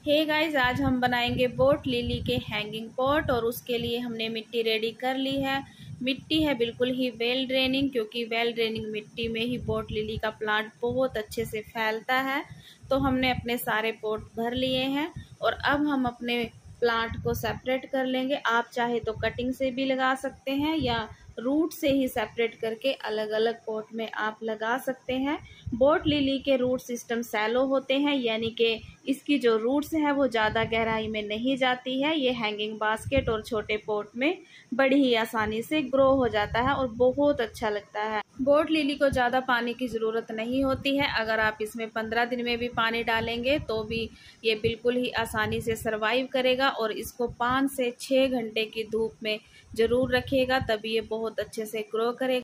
Hey guys, आज हम बनाएंगे बोट लिली के हैंगिंग पॉट और उसके लिए हमने मिट्टी रेडी कर ली है। मिट्टी है बिल्कुल ही वेल ड्रेनिंग, क्योंकि वेल ड्रेनिंग मिट्टी में ही बोट लिली का प्लांट बहुत अच्छे से फैलता है। तो हमने अपने सारे पॉट भर लिए हैं और अब हम अपने प्लांट को सेपरेट कर लेंगे। आप चाहे तो कटिंग से भी लगा सकते हैं या रूट से ही सेपरेट करके अलग अलग पॉट में आप लगा सकते हैं। बोट लिली के रूट सिस्टम सैलो होते हैं, यानी कि इसकी जो रूट्स है वो ज़्यादा गहराई में नहीं जाती है। ये हैंगिंग बास्केट और छोटे पॉट में बड़ी ही आसानी से ग्रो हो जाता है और बहुत अच्छा लगता है। बोट लिली को ज़्यादा पानी की ज़रूरत नहीं होती है। अगर आप इसमें 15 दिन में भी पानी डालेंगे तो भी ये बिल्कुल ही आसानी से सरवाइव करेगा। और इसको 5 से 6 घंटे की धूप में ज़रूर रखिएगा, तभी ये बहुत अच्छे से ग्रो करेगा।